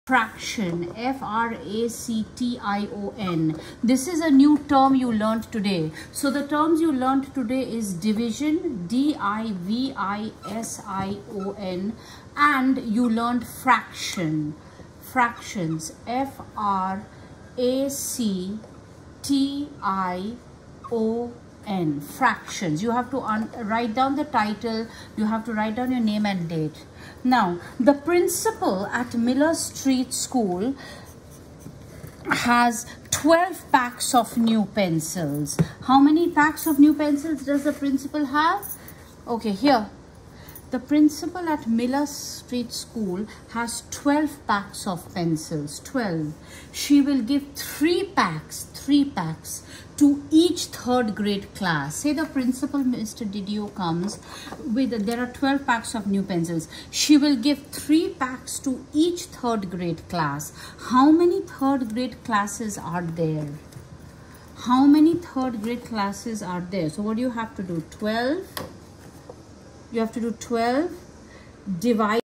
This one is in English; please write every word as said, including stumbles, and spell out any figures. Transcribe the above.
Fraction, F R A C T I O N. This is a new term you learned today. So the terms you learned today is division, D I V I S I O N, and you learned fraction, fractions, F R A C T I O N, fractions. You have to write down the title, you have to write down your name and date. Now, the principal at Miller Street School has twelve packs of new pencils. How many packs of new pencils does the principal have? Okay, here. The principal at Miller Street School has twelve packs of pencils, twelve. She will give three packs, three packs to each third grade class. Say the principal, Mister Didio, comes with, there are twelve packs of new pencils. She will give three packs to each third grade class. How many third grade classes are there? How many third grade classes are there? So what do you have to do? twelve. You have to do twelve, divide